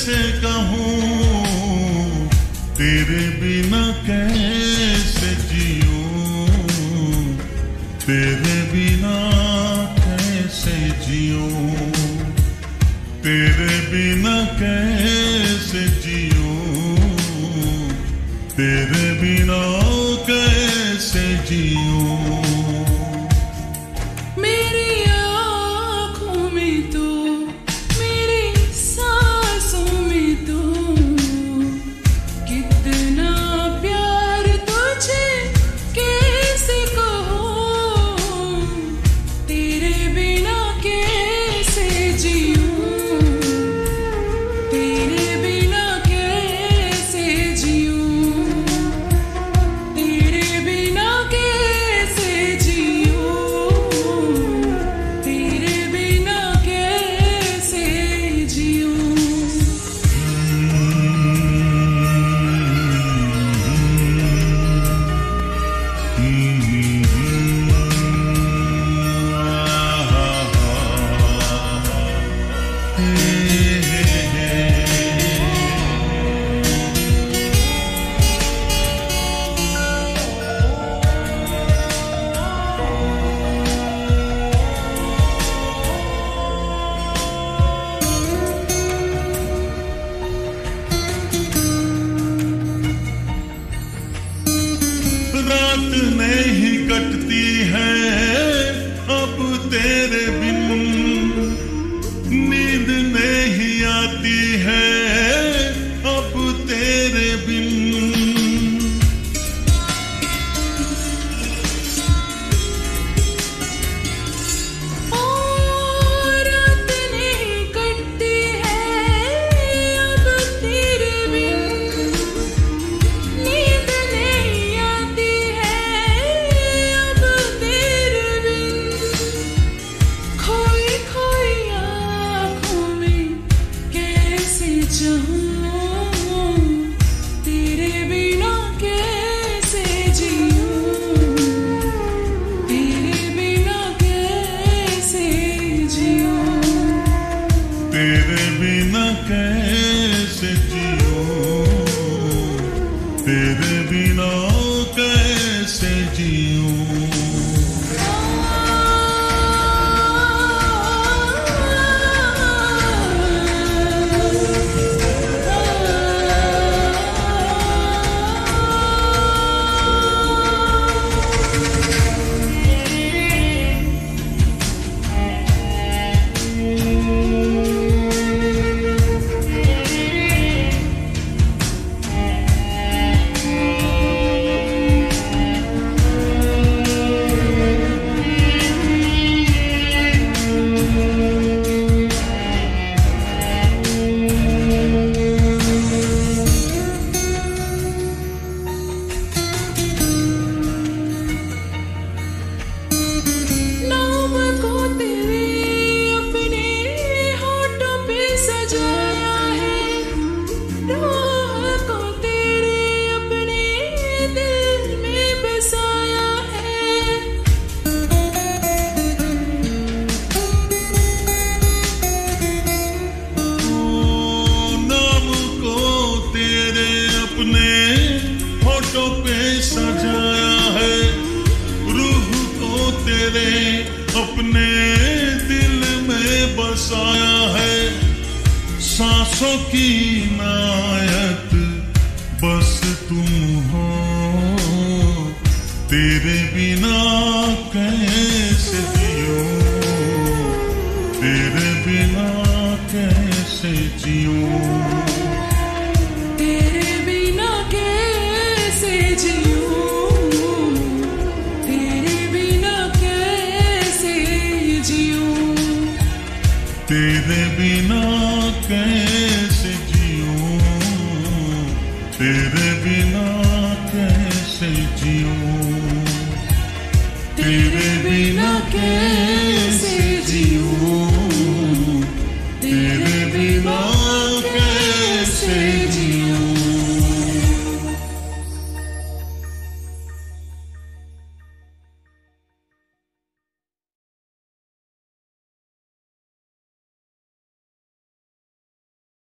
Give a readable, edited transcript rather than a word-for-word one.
कैसे कहूँ, तेरे बिना कैसे जीऊँ, तेरे बिना कैसे जीऊँ, तेरे बिना कैसे जीऊँ, तेरे बिना कैसे जीऊँ। रात नहीं कटती है अब तेरे बिन, नींद नहीं आती है अब तेरे बिन। रात नहीं कटती है अब तेरे बिन, नींद नहीं आती अब तेरे बिन। खोई खोई आँखों में कैसे जाऊं, तेरे बिना कैसे जीऊं, तेरे बिना कैसे जीऊं, तेरे बिना कैसे जीऊं, तेरे बिना कैसे जीऊं। होठों पे सजाया है, रूह को तेरे अपने दिल में बसाया है। सांसों की नायत बस तुम हो, तेरे बिना कैसे जीऊं, तेरे बिना कैसे जीऊं, तेरे बिना कैसे जीऊं, तेरे बिना कैसे जीऊं, तेरे बिना कैसे जीऊं, तेरे बिना कैसे जीऊं, तेरे बिना कैसे